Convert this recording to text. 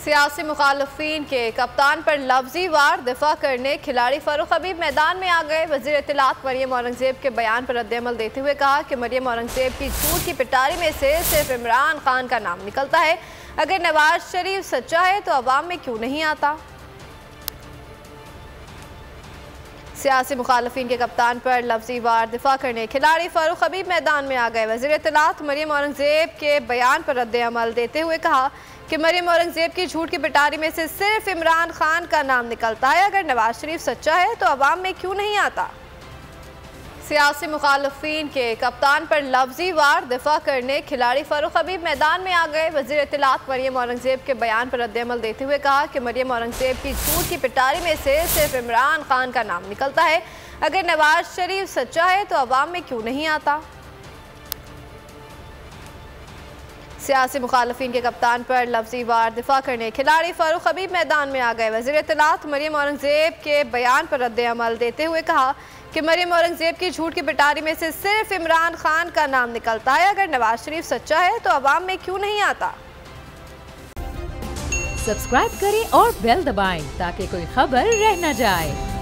सियासी मुखालफीन के कप्तान पर लफ्जी वार दिफा करने खिलाड़ी फारूक हबीब मैदान में आ गए। वज़ीर इत्तलात मरियम औरंगज़ेब के बयान पर रद्द-ए-अमल देते हुए कहा कि मरियम औरंगज़ेब की झूठ की पिटारी में से सिर्फ इमरान खान का नाम निकलता है। अगर नवाज शरीफ सच्चा है तो अवाम में क्यों नहीं आता। सियासी मुखालफीन के कप्तान पर लफ्जी वार दिफा करने खिलाड़ी फारूक हबीब मैदान में आ गए। वज़ीर इत्तलात मरियम औरंगज़ेब के बयान पर रद्द-ए-अमल देते हुए कहा कि मरियम औरंगज़ेब की झूठ की पिटारी में से सिर्फ इमरान खान का नाम निकलता है। अगर नवाज शरीफ सच्चा है तो अवाम में क्यों नहीं आता। सियासी मुखालफीन के कप्तान पर लफ्जी वार दिफा करने खिलाड़ी फारूक हबीब मैदान में आ गए। वज़ीर इत्तलात मरियम औरंगज़ेब के बयान पर रद्द-ए-अमल देते हुए कहा कि मरियम औरंगज़ेब की झूठ की पिटारी में से सिर्फ इमरान खान का नाम निकलता है। अगर नवाज शरीफ सच्चा है तो अवाम में क्यों नहीं आता। सियासी मुखालफीन के कप्तान पर लफ्जी वार दिफा करने खिलाड़ी फारूक हबीब मैदान में आ गए। वज़ीर इत्तलात मरियम औरंगज़ेब के बयान पर रद्द-ए-अमल देते हुए कहा कि मरियम औरंगज़ेब की झूठ की पिटारी में से सिर्फ इमरान खान का नाम निकलता है। अगर नवाज शरीफ सच्चा है तो अवाम में क्यों नहीं आता। सब्सक्राइब करें और बेल दबाएं ताकि कोई खबर रह न जाए।